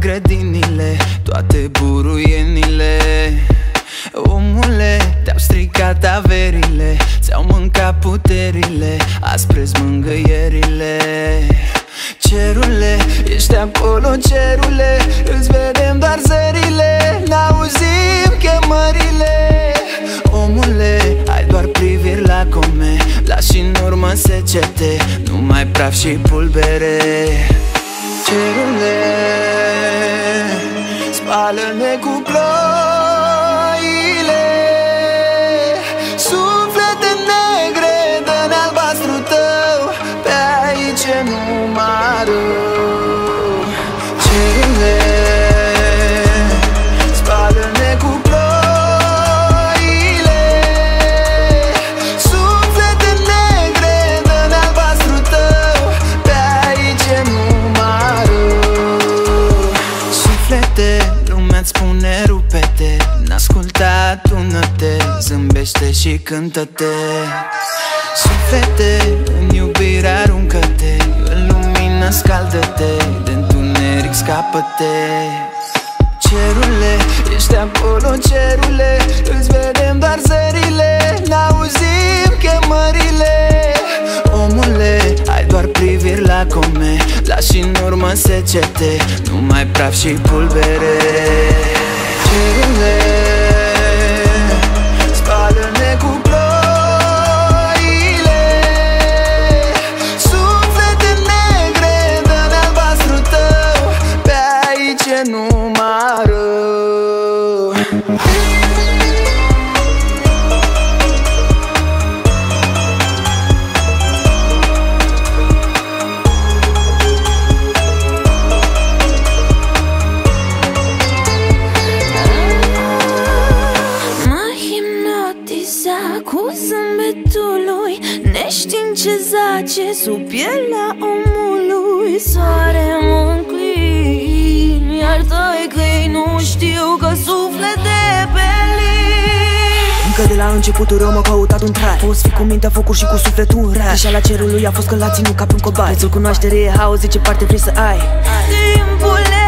grădinile, toate buruienile. Omule, te-au stricat averile, ți-au mâncat puterile, azi prezi mângâierile. Cerule, ești acolo, cerule, îți vedem doar zările, n-auzim chemările. Omule, ai doar priviri la come, lași în urmă secete, numai praf și pulbere. Cerule, spală-ne cu ploile, suflete negre, dă-ne albastru tău, pe aici e numărul. Cerule, spală-ne cu ploile, suflete negre, dă-ne albastru tău, pe aici e numărul. Suflete, lumea-ți spune rupe-te, n-asculta, tună-te, zâmbește și cântă-te. Suflete, în iubire aruncă-te, în lumină scaldă-te, de-ntuneric scapă-te. Cerule, ești acolo, cerule, îți vedem doar zările, n-auzim chemările. Omule, ai doar priviri la come, lași în urmă secete, numai praf și pulbere. Cerule, spală-ne cu ploile, suflete negre, dă-ne albastru tău, pe aici e numărul. Cu zâmbetul lui, neștiind ce zace sub pielea omului. Soare mă înclin, iar tăi căi nu știu că suflete pe lin. Încă de la începutul rău m-a căutat un trai, fost fi cu mintea focul și cu sufletul în rai. Greșeala cerului a fost că l-a ținut ca pe un cobai. Prețul cunoașterii e haos, zice parte vrei să ai. Timpul